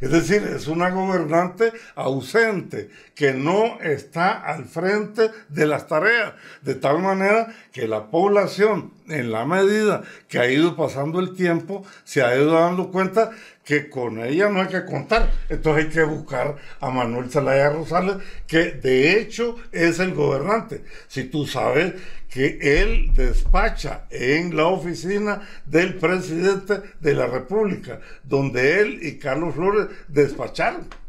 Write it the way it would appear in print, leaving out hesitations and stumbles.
Es decir, es una gobernante ausente, que no está al frente de las tareas, de tal manera que la población, en la medida que ha ido pasando el tiempo, se ha ido dando cuenta que con ella no hay que contar. Entonces hay que buscar a Manuel Zelaya Rosales, que de hecho es el gobernante. Si tú sabes que él despacha en la oficina del presidente de la República, donde él y Carlos Flores despacharon.